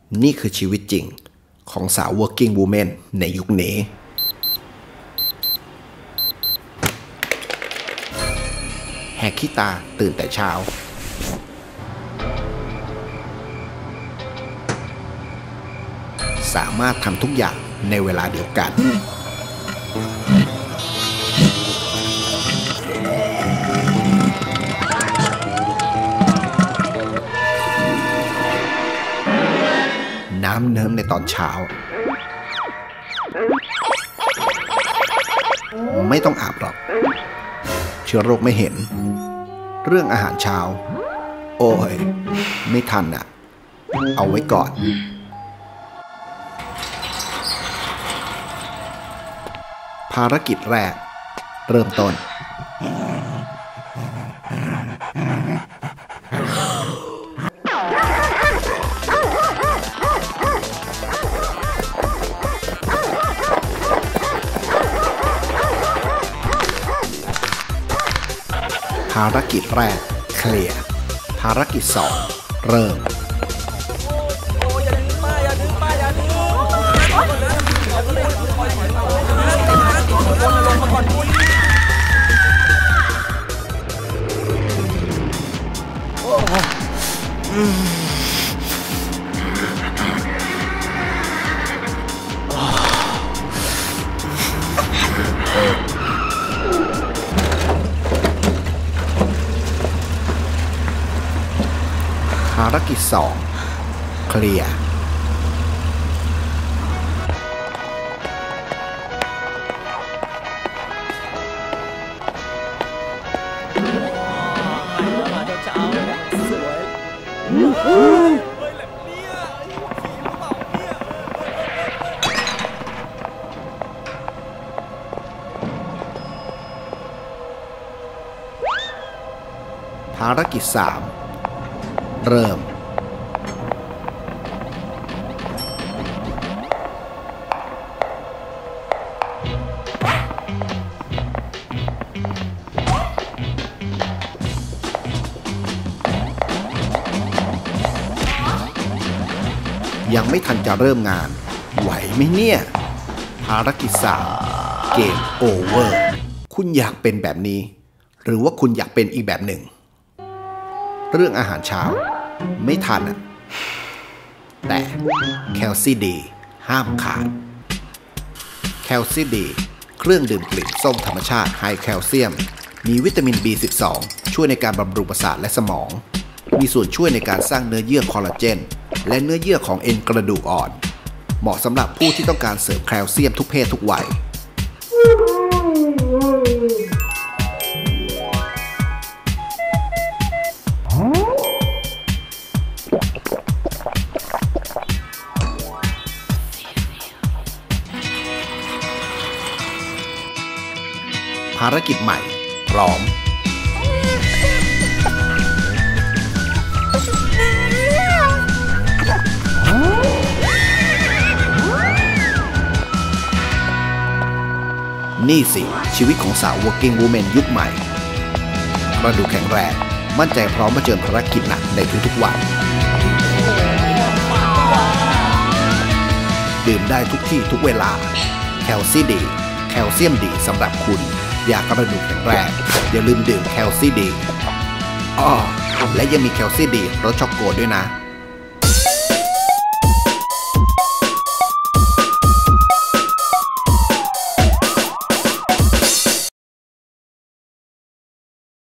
นี่คือชีวิตจริงของสาว working woman ในยุคนี้แหกขี้ตาตื่นแต่เช้าสามารถทำทุกอย่างในเวลาเดียวกันน้ำเนิ้มในตอนเช้าไม่ต้องอาบหรอกเชื้อโรคไม่เห็นเรื่องอาหารเช้าโอ้ยไม่ทันอ่ะเอาไว้ก่อนภารกิจแรกเริ่มต้นภารกิจแรกเคลียร์ภารกิจ2เริ่มภารกิจ2เคลียร์ภารกิจ3เริ่มยังไม่ทันจะเริ่มงานไหวไหมเนี่ยภารกิจ3เกมโอเวอร์คุณอยากเป็นแบบนี้หรือว่าคุณอยากเป็นอีกแบบหนึ่งเรื่องอาหารเช้าไม่ทันอ่ะแต่แคลซีดีห้ามขาดแคลซีดีเครื่องดื่มกลิ่นส้มธรรมชาติไฮแคลเซียมมีวิตามิน B12 ช่วยในการบำรุงประสาทและสมองมีส่วนช่วยในการสร้างเนื้อเยื่อคอลลาเจนและเนื้อเยื่อของเอ็นกระดูกอ่อนเหมาะสำหรับผู้ที่ต้องการเสริมแคลเซียมทุกเพศทุกวัยภารกิจใหม่พร้อมนี่สิชีวิตของสาว working woman ยุคใหม่กระดูกแข็งแรงมั่นใจพร้อมมาเจอภารกิจหนักในทุกๆวันดื่มได้ทุกที่ทุกเวลาแคลซีดีแคลเซียมดีสำหรับคุณอยากกระดูกแข็งแรงอย่าลืมดื่มแคลซีดีและยังมีแคลซีดีรสช็อกโกแลตด้วยนะ